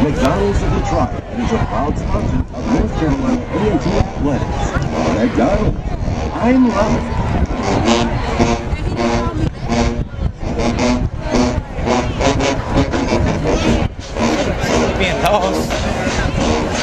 McDonald's of Detroit is a proud sponsor of North Carolina A&T Athletics. McDonald's, I'm loving it. Being lost.